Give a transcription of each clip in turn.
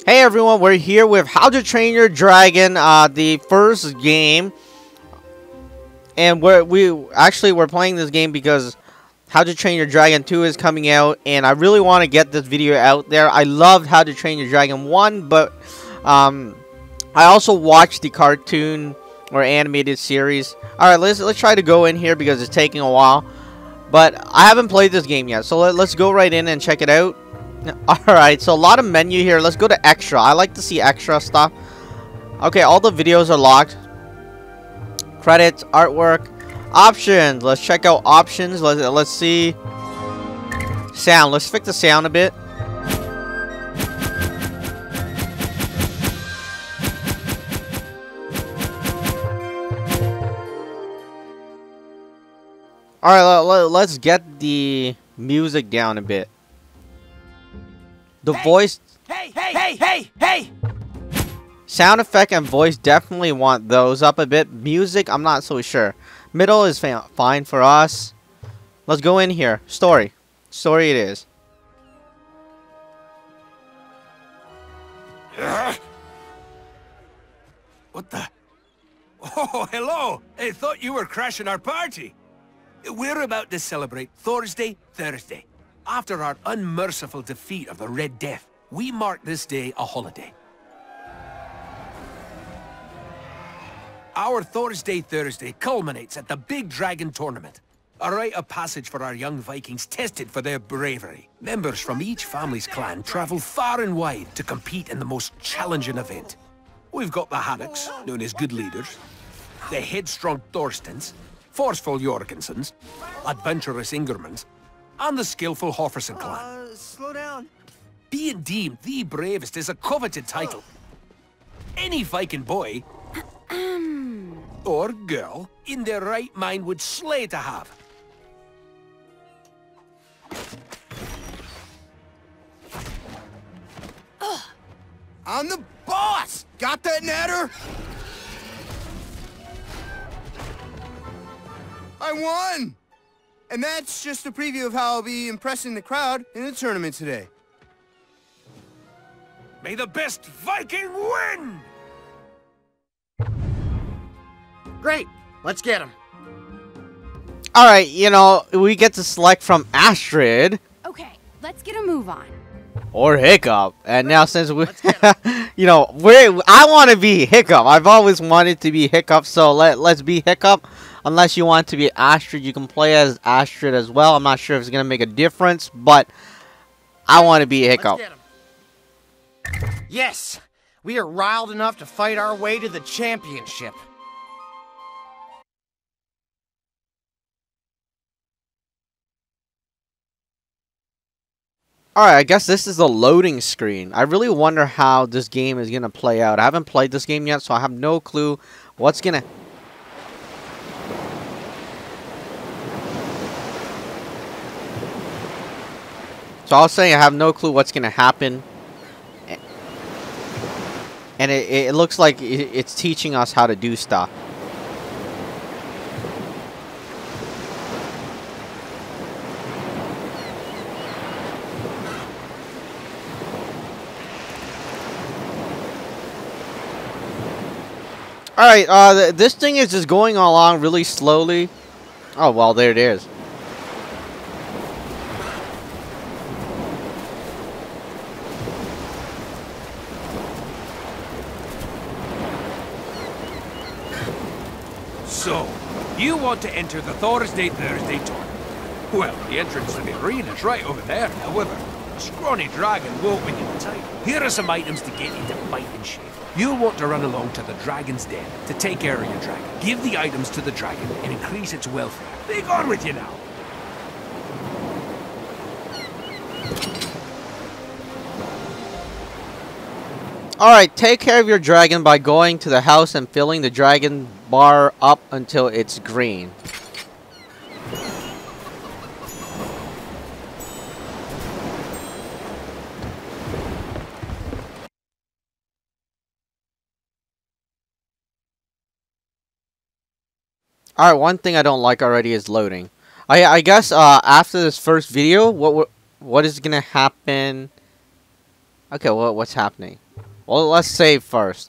Hey everyone, we're here with How to Train Your Dragon, the first game, and we're playing this game because How to Train Your Dragon 2 is coming out, and I really want to get this video out there. I loved How to Train Your Dragon 1, but I also watched the cartoon or animated series. All right, let's try to go in here because it's taking a while, but I haven't played this game yet, so let's go right in and check it out. Alright, so a lot of menu here. Let's go to extra. I like to see extra stuff. Okay, all the videos are locked. Credits, artwork, options. Let's check out options. Let's see. Sound. Let's fix the sound a bit. Alright, let's get the music down a bit. The voice... Hey! Sound effect and voice, definitely want those up a bit. Music, I'm not so sure. Middle is fine for us. Let's go in here. Story. Story it is. What the? Oh, hello! I thought you were crashing our party. We're about to celebrate Thursday. After our unmerciful defeat of the Red Death, we mark this day a holiday. Our Thursday culminates at the Big Dragon Tournament, a rite of passage for our young Vikings tested for their bravery. Members from each family's clan travel far and wide to compete in the most challenging event. We've got the Haddocks, known as good leaders, the headstrong Thorstens, forceful Jorgensens, adventurous Ingermans, and the skillful Hofferson clan. Slow down. Being deemed the bravest is a coveted title. Any Viking boy or girl in their right mind would slay to have. I'm the boss! Got that, Natter? I won! And that's just a preview of how I'll be impressing the crowd in the tournament today. May the best Viking win! Great, let's get him. Alright, you know, we get to select from Astrid. Okay, let's get a move on. Or Hiccup. And now since we... you know, I want to be Hiccup. I've always wanted to be Hiccup, so let's be Hiccup. Unless you want to be Astrid, you can play as Astrid as well. I'm not sure if it's going to make a difference, but I want to be Hiccup. Yes, we are riled enough to fight our way to the championship. Alright, I guess this is the loading screen. I really wonder how this game is going to play out. I haven't played this game yet, so I have no clue what's going to... So I was saying I have no clue what's going to happen. And it looks like it's teaching us how to do stuff. Alright, this thing is just going along really slowly. Oh, well, there it is. So, you want to enter the Thursday tournament. Well, the entrance to the arena is right over there. However, a scrawny dragon won't win you the title. Here are some items to get into fighting shape. You'll want to run along to the dragon's den to take care of your dragon. Give the items to the dragon and increase its welfare. Be gone with you now. Alright, take care of your dragon by going to the house and filling the dragon bar up until it's green. Alright, one thing I don't like already is loading. I guess after this first video, what is gonna happen? Okay, well, what's happening? Well, let's save first.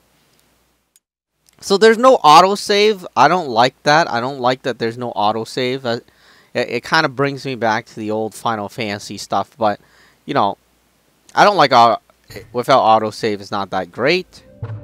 So there's no autosave. I don't like that. I don't like that there's no autosave. It kind of brings me back to the old Final Fantasy stuff. But, you know, I don't like without autosave. It's not that great.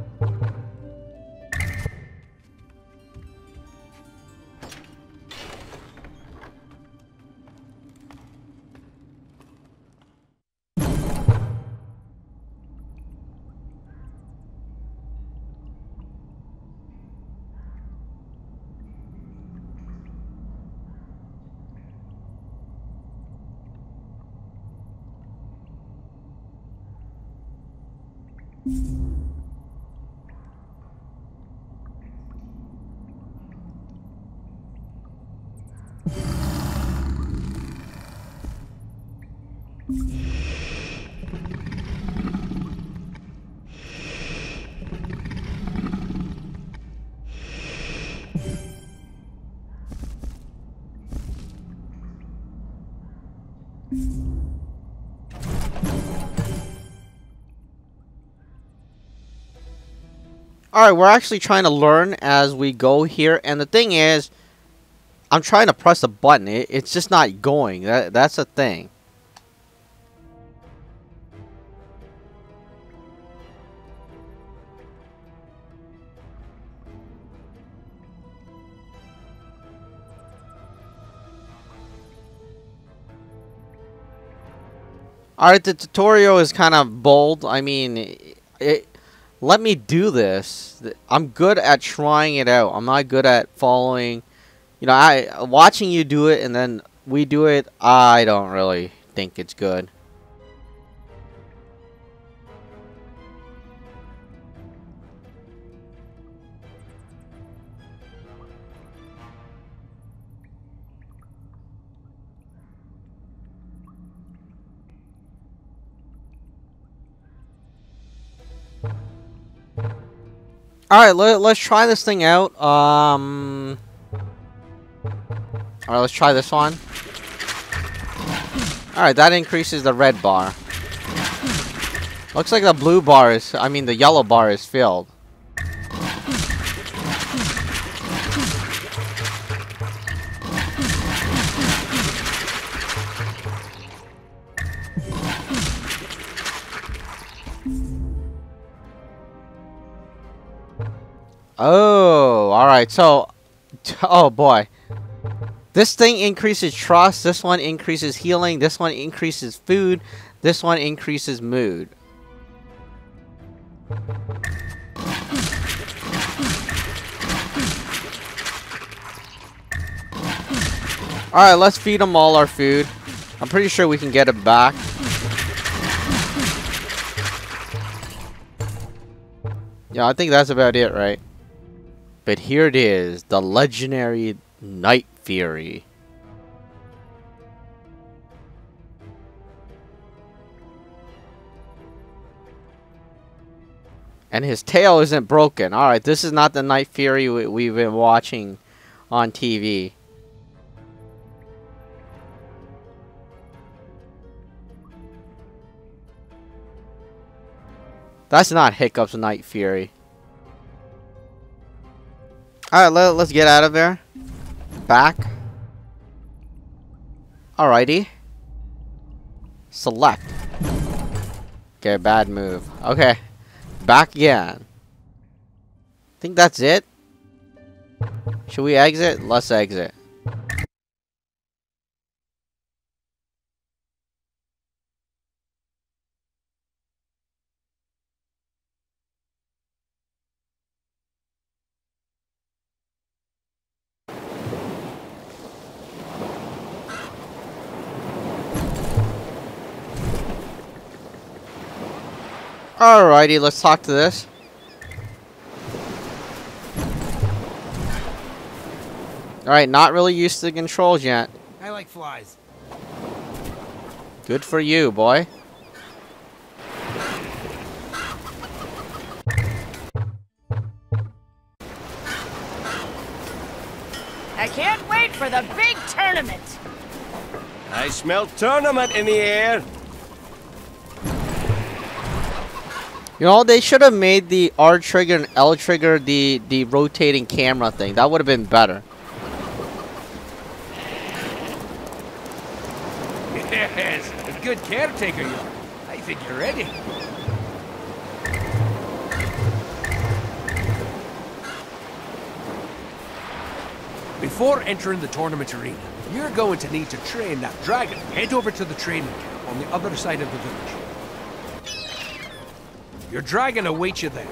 Alright, we're actually trying to learn as we go here, and the thing is, I'm trying to press a button, it's just not going, that's the thing. Alright, the tutorial is kind of bold. I mean, let me do this. I'm good at trying it out. I'm not good at following. You know, watching you do it and then we do it, I don't really think it's good. Alright, let's try this thing out. Alright, let's try this one. Alright, that increases the red bar. Looks like the blue bar is, I mean the yellow bar is filled. Oh, alright, so, oh boy. This thing increases trust, this one increases healing, this one increases food, this one increases mood. Alright, let's feed them all our food. I'm pretty sure we can get it back. Yeah, I think that's about it, right? But here it is, the legendary Night Fury. And his tail isn't broken. Alright, this is not the Night Fury we've been watching on TV. That's not Hiccup's Night Fury. Alright, let's get out of there. Back. Alrighty. Select. Okay, bad move. Okay. Back again. Think that's it? Should we exit? Let's exit. Alrighty, let's talk to this. Alright, not really used to the controls yet. I like flies. Good for you, boy. I can't wait for the big tournament. I smell tournament in the air. You know, they should have made the R trigger and L trigger the rotating camera thing. That would have been better. Yes, a good caretaker you are. I think you're ready. Before entering the tournament arena, you're going to need to train that dragon. Head over to the training camp on the other side of the village. Your dragon awaits you there.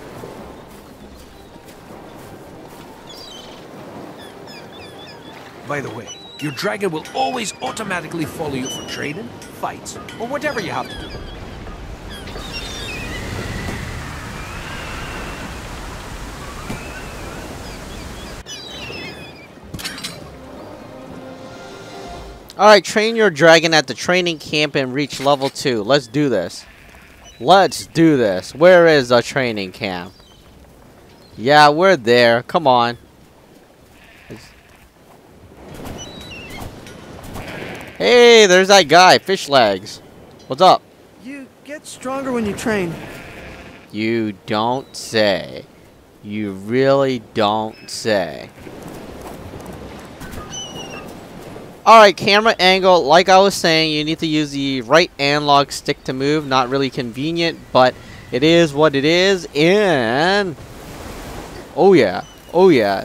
By the way, your dragon will always automatically follow you for training, fights, or whatever you have to do. Alright, train your dragon at the training camp and reach level 2. Let's do this. Let's do this. Where is the training camp? Yeah, we're there. Come on. Hey, there's that guy. Fish legs. What's up? You get stronger when you train. You don't say. You really don't say. Alright, camera angle. Like I was saying, you need to use the right analog stick to move. Not really convenient, but it is what it is. And... oh yeah. Oh yeah.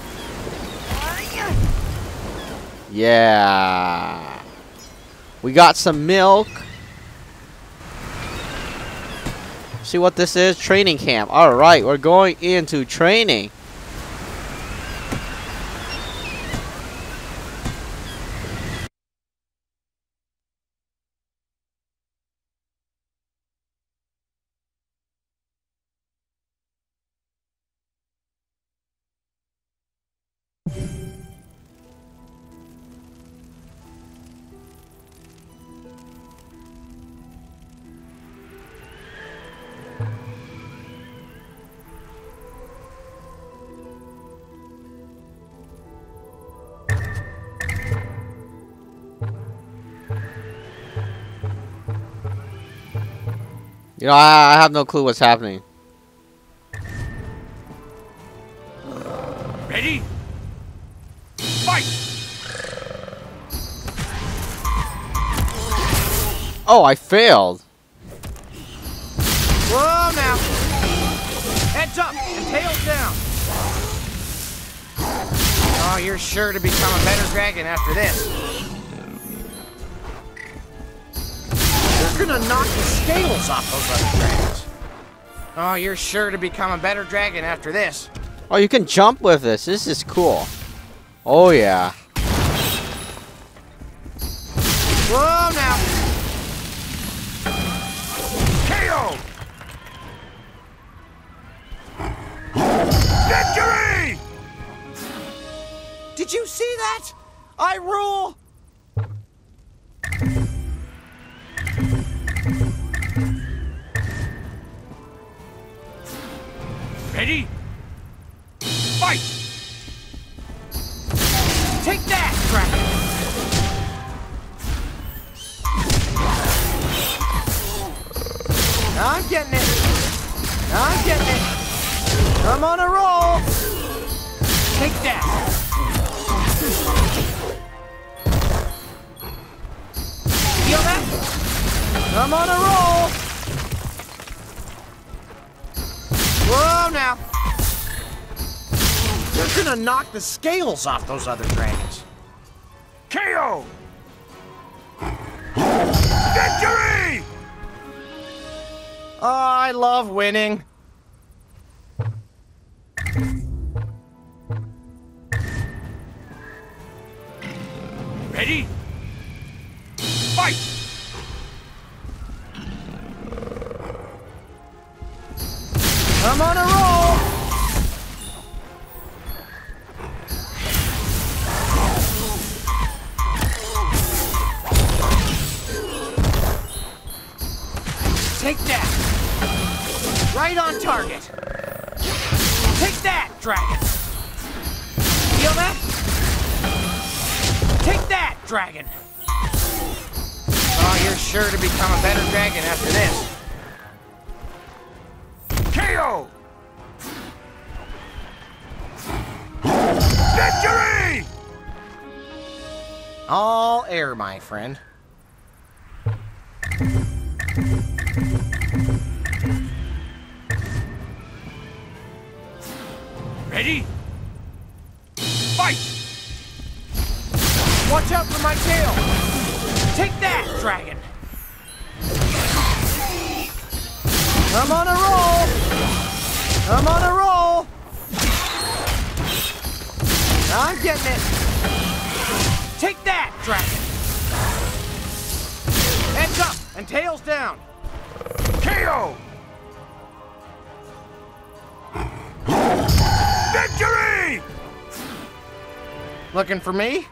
Yeah. We got some milk. See what this is? Training camp. Alright, we're going into training. You know, I have no clue what's happening. Ready? Fight! Oh, I failed. Whoa now! Heads up and tails down! Oh, you're sure to become a better dragon after this. You're gonna knock the scales off those other dragons. Oh, you're sure to become a better dragon after this. Oh, you can jump with this. This is cool. Oh, yeah. Whoa now! KO! Victory! Did you see that? I rule! Ready? Fight! Take that, dragon! I'm getting it! I'm getting it! I'm on a roll! Take that! Feel that? I'm on a roll! Whoa now! You're gonna knock the scales off those other dragons. KO! Victory! Oh, I love winning. Ready? Fight! I'm on a roll! Take that! Right on target! Take that, dragon! Feel that? Take that, dragon! Oh, you're sure to become a better dragon after this. All air, my friend. Ready? Fight! Watch out for my tail! Take that, dragon! I'm on a roll! I'm on a roll! I'm getting it! Take that, dragon! Heads up and tails down! KO! Victory! Looking for me?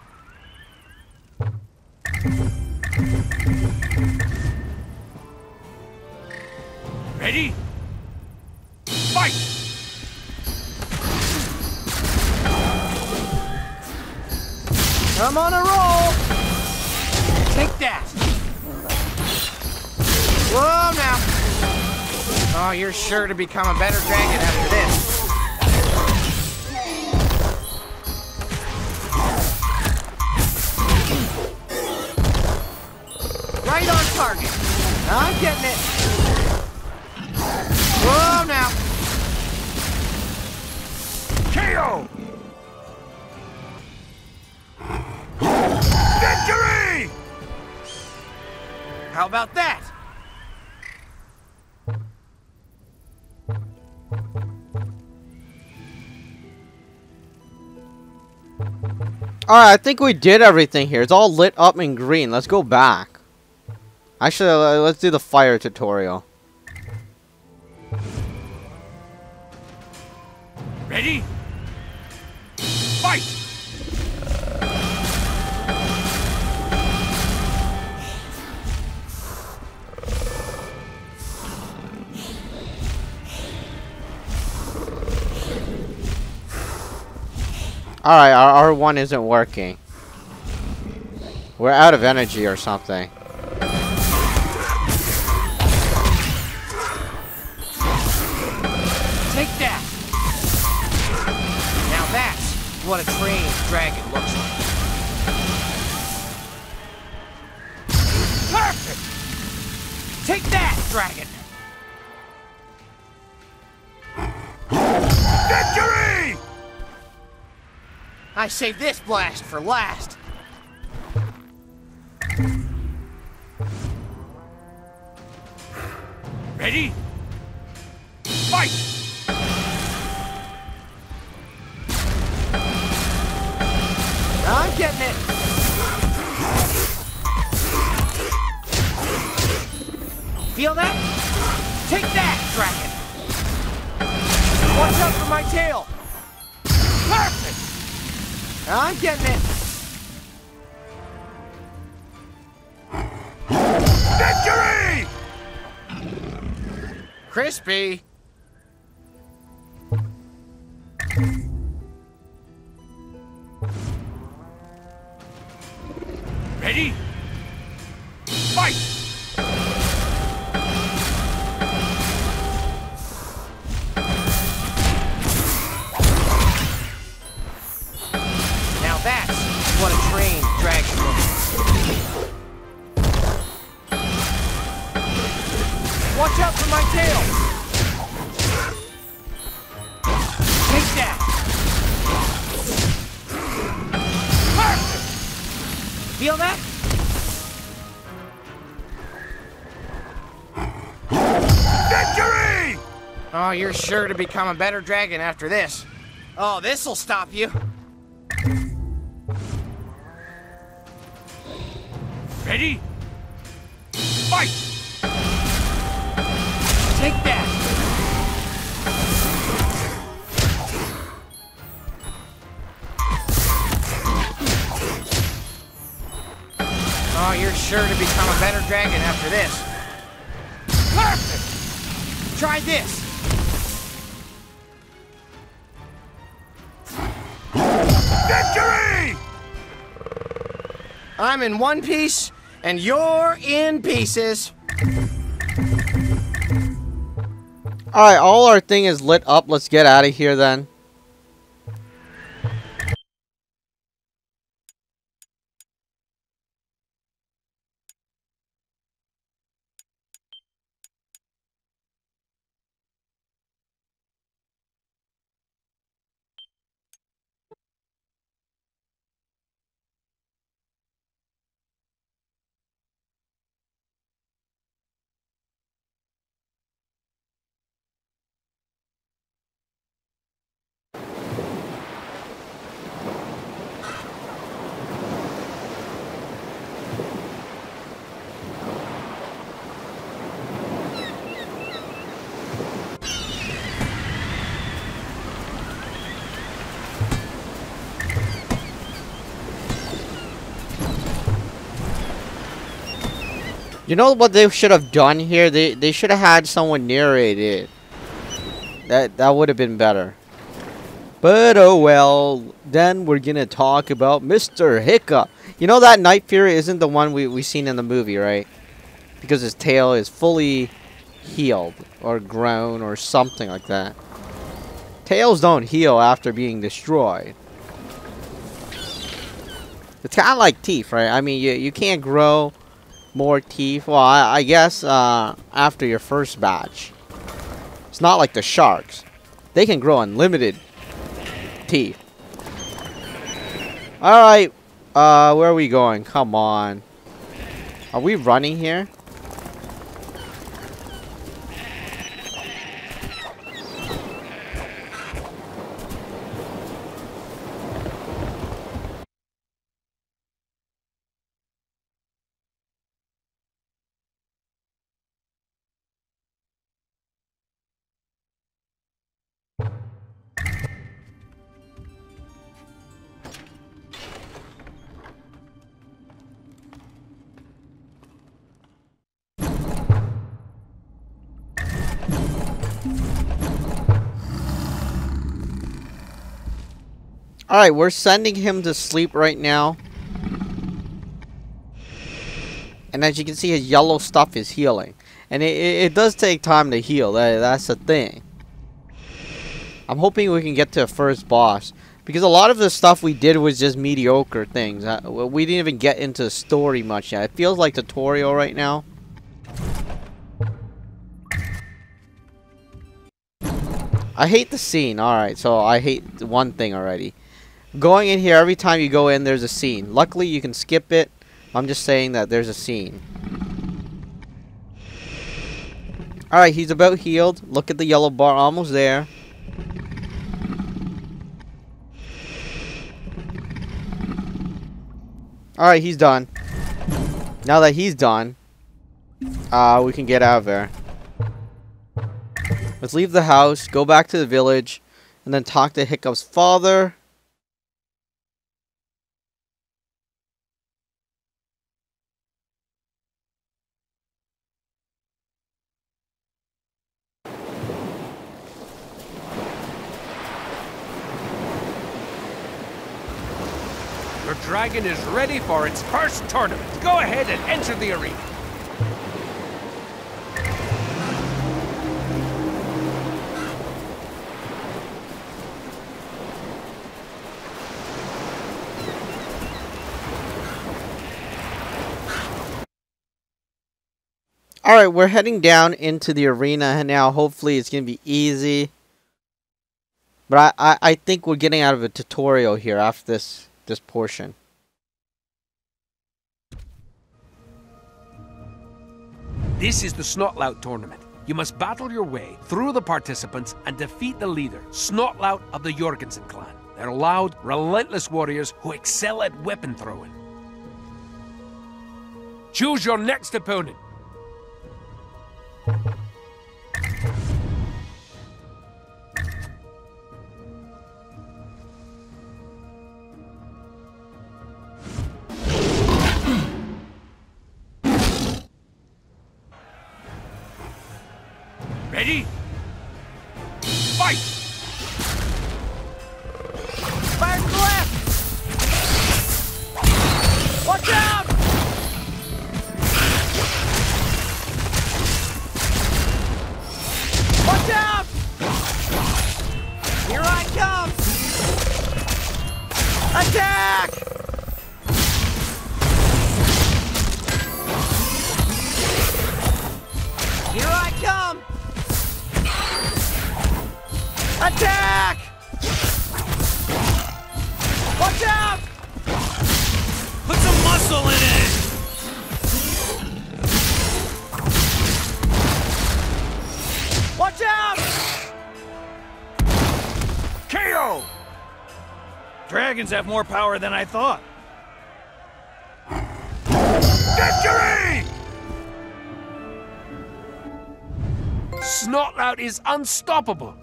Ready? Fight! I'm on a roll! Take that! Whoa, now! Oh, you're sure to become a better dragon after this. Right on target. I'm getting it. Whoa, now. KO! Victory! How about that? Alright, I think we did everything here. It's all lit up in green. Let's go back. Actually, let's do the fire tutorial. Ready? Fight! Alright, our R1 isn't working. We're out of energy or something. Take that. Now that's what a trained dragon looks like. Perfect! Take that, dragon! Victory! I saved this blast for last. Ready? Fight! I'm getting it. Feel that? Take that, dragon! Watch out for my tail! Perfect! I'm getting it. Victory! Crispy! Ready? Fight! Now that's what a trained dragon looks like. Watch out for my tail! Take that! Perfect! Feel that? Victory! Oh, you're sure to become a better dragon after this. Oh, this'll stop you. Ready? Fight! Take that! Oh, you're sure to become a better dragon after this. Perfect! Try this! Victory! I'm in one piece, and you're in pieces. Alright, all our thing is lit up. Let's get out of here then. You know what they should have done here? They should have had someone narrate it. That would have been better. But oh well. Then we're gonna talk about Mr. Hiccup. You know that Night Fury isn't the one we seen in the movie, right? Because his tail is fully healed or grown or something like that. Tails don't heal after being destroyed. It's kind of like teeth, right? I mean, you can't grow more teeth. Well, I guess after your first batch. It's not like the sharks. They can grow unlimited teeth. Alright. Where are we going? Come on. Are we running here? Alright, we're sending him to sleep right now. And as you can see, his yellow stuff is healing. And it does take time to heal. That's the thing. I'm hoping we can get to the first boss. Because a lot of the stuff we did was just mediocre things. We didn't even get into the story much yet. It feels like tutorial right now. I hate the scene. Alright, so I hate one thing already. Going in here, every time you go in, there's a scene. Luckily, you can skip it. I'm just saying that there's a scene. Alright, he's about healed. Look at the yellow bar, almost there. Alright, he's done. Now that he's done, we can get out of there. Let's leave the house, go back to the village, and then talk to Hiccup's father. Your dragon is ready for its first tournament. Go ahead and enter the arena. Alright, we're heading down into the arena now. Hopefully it's going to be easy. But I think we're getting out of a tutorial here after this portion. This is the Snotlout tournament. You must battle your way through the participants and defeat the leader, Snotlout of the Jorgensen clan. They're loud, relentless warriors who excel at weapon throwing. Choose your next opponent. Ready? Fight! Fire to the left! Watch out! Watch out! Here I come! Attack! Here I come! Attack! Watch out! Put some muscle in it! Watch out! KO! Dragons have more power than I thought. Victory! Snotlout is unstoppable.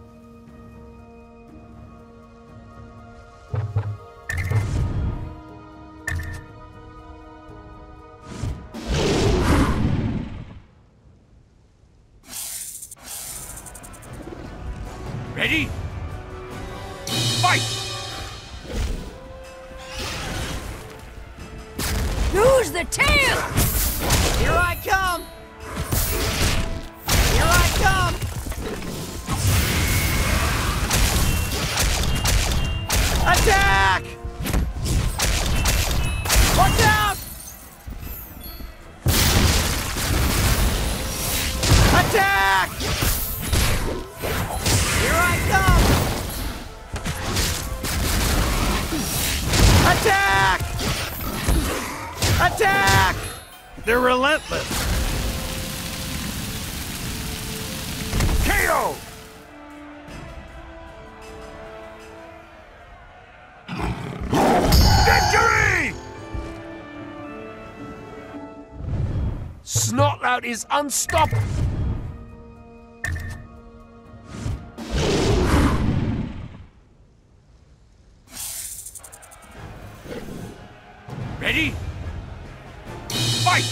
Ready? Fight! Use the tail! Here I come! Here I come! Attack! Watch out! Attack! Here I come! Attack! Attack! They're relentless. KO! Victory! Snotlout is unstoppable. Ready? Fight!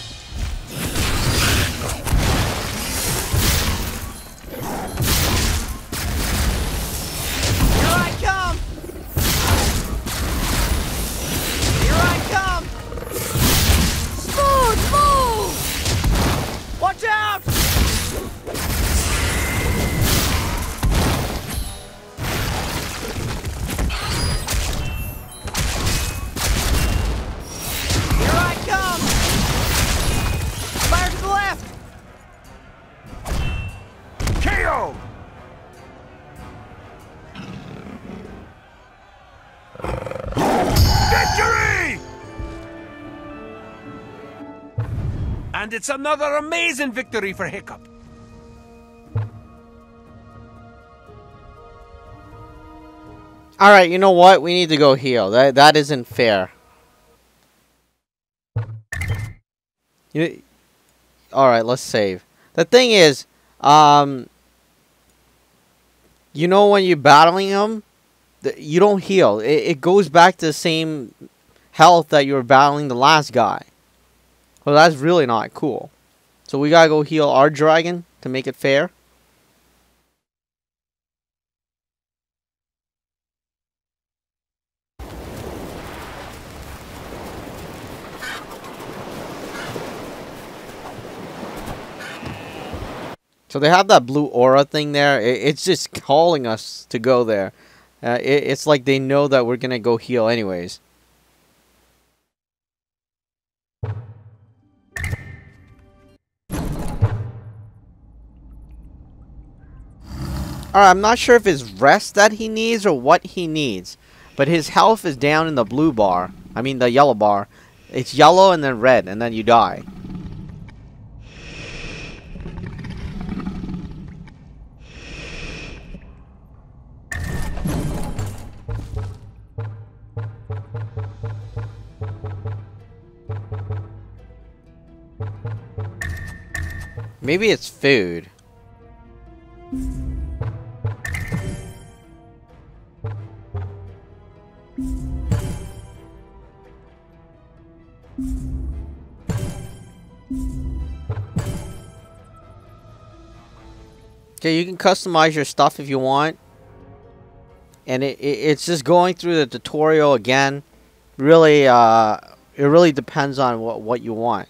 Here I come! Here I come! Smooth move! Watch out! Here I come! Fire to the left! KO! Victory! And it's another amazing victory for Hiccup. Alright, you know what? We need to go heal. That isn't fair. Alright, let's save. The thing is, you know when you're battling him, you don't heal. It goes back to the same health that you were battling the last guy. Well, that's really not cool. So we gotta go heal our dragon to make it fair. So they have that blue aura thing there. It's just calling us to go there. It's like they know that we're gonna go heal anyways. Alright, I'm not sure if it's rest that he needs or what he needs. But his health is down in the blue bar. I mean the yellow bar. It's yellow and then red and then you die. Maybe it's food. Okay, you can customize your stuff if you want. And it's just going through the tutorial again. Really, it really depends on what you want.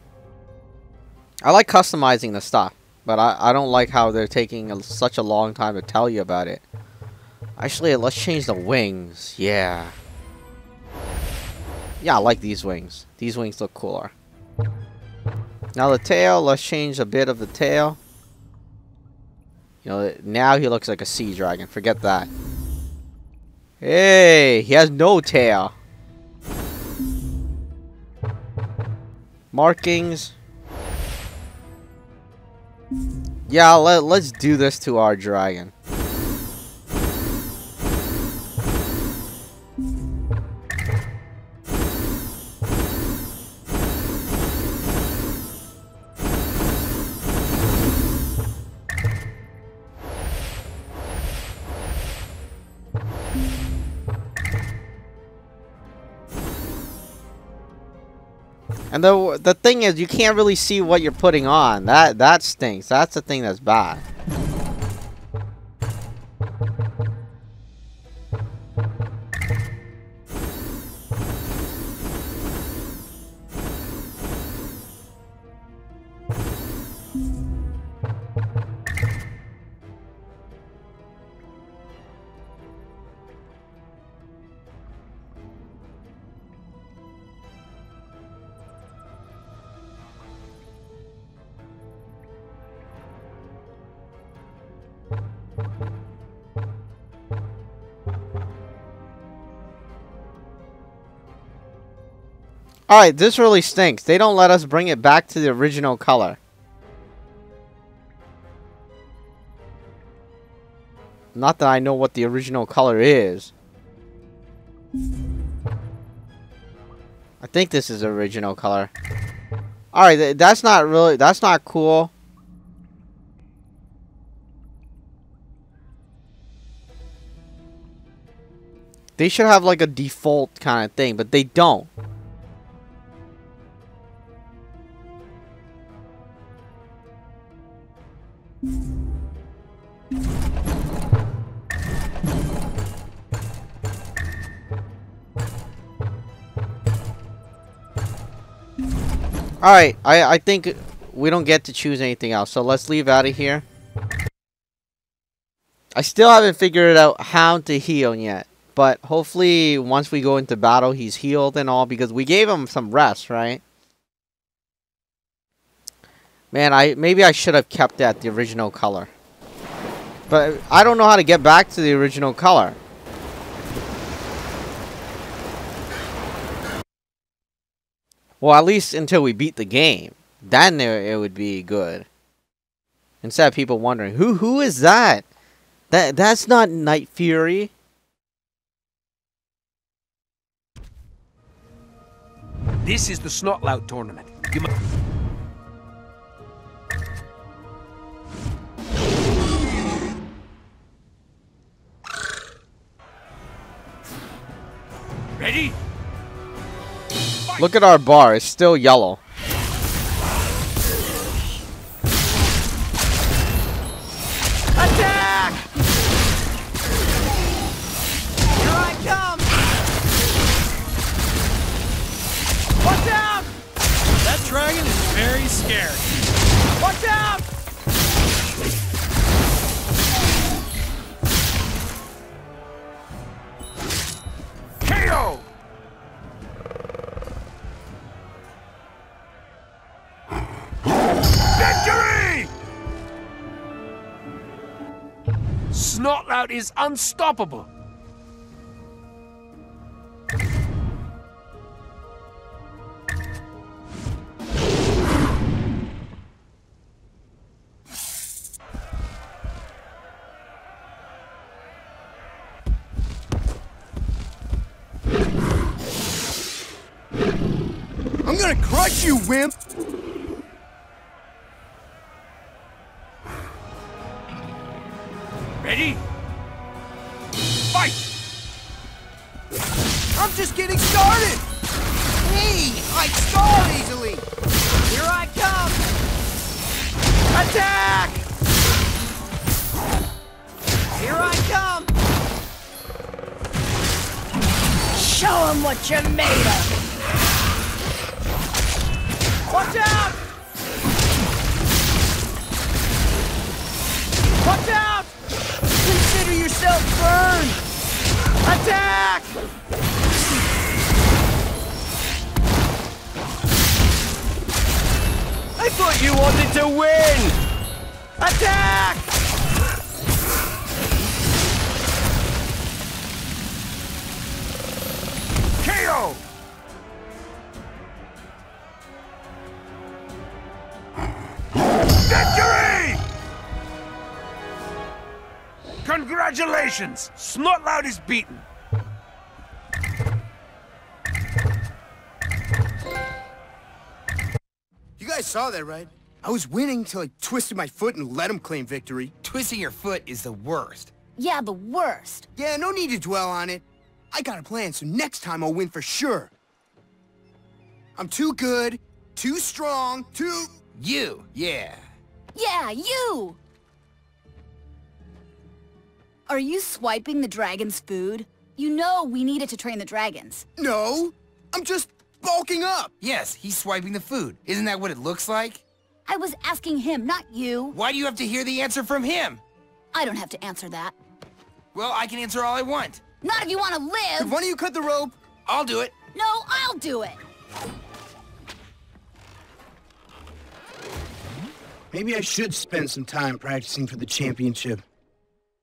I like customizing the stuff, but I don't like how they're taking such a long time to tell you about it. Actually, let's change the wings. Yeah. Yeah, I like these wings. These wings look cooler. Now the tail, let's change a bit of the tail. You know, now he looks like a sea dragon. Forget that. Hey, he has no tail. Markings. Yeah, let's do this to our dragon. And the thing is, you can't really see what you're putting on. That stinks. That's the thing that's bad. Alright, this really stinks. They don't let us bring it back to the original color. Not that I know what the original color is. I think this is the original color. Alright, that's not cool. They should have like a default kind of thing, but they don't. Alright, I think we don't get to choose anything else, so let's leave out of here. I still haven't figured out how to heal yet, but hopefully once we go into battle he's healed and all, because we gave him some rest, right? Man, maybe I should have kept that the original color. But I don't know how to get back to the original color. Well, at least until we beat the game. Then it would be good. Instead of people wondering, who is that? That's not Night Fury. This is the Snotlout tournament. Ready? Look at our bar, it's still yellow. Attack! Here I come! Watch out! That dragon is very scared. Watch out! KO! Victory! Snotlout is unstoppable. I'm gonna crush you, wimp! Ready? Fight! I'm just getting started! Hey, I scar easily! Here I come! Attack! Here I come! Show 'em what you're made of! Watch out! Watch out! Consider yourself burned! Attack! I thought you wanted to win! Attack! KO! Victory! Congratulations! Snotlout is beaten. You guys saw that, right? I was winning till I twisted my foot and let him claim victory. Twisting your foot is the worst. Yeah, the worst. Yeah, no need to dwell on it. I got a plan, so next time I'll win for sure. I'm too good, too strong, too... You, yeah. Yeah, you! Are you swiping the dragon's food? You know we need it to train the dragons. No! I'm just bulking up! Yes, he's swiping the food. Isn't that what it looks like? I was asking him, not you. Why do you have to hear the answer from him? I don't have to answer that. Well, I can answer all I want. Not if you want to If live! one of you cut the rope, I'll do it. No, I'll do it! maybe I should spend some time practicing for the championship.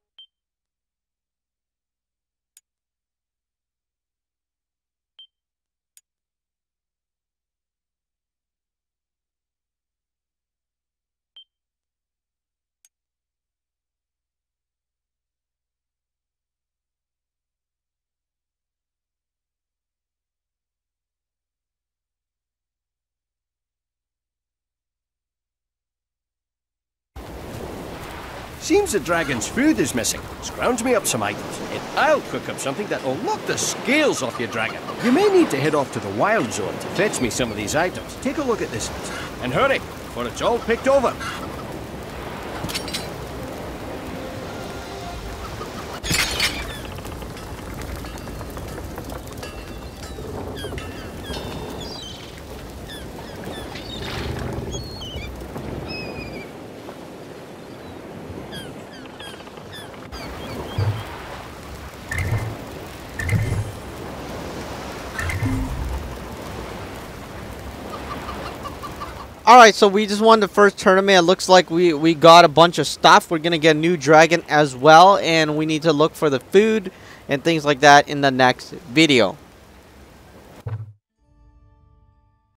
Seems the dragon's food is missing. Scrounge me up some items, and I'll cook up something that'll knock the scales off your dragon. You may need to head off to the wild zone to fetch me some of these items. Take a look at this list, and hurry, for it's all picked over. Alright, so we just won the first tournament. It looks like we got a bunch of stuff. We're going to get a new dragon as well. And we need to look for the food and things like that in the next video.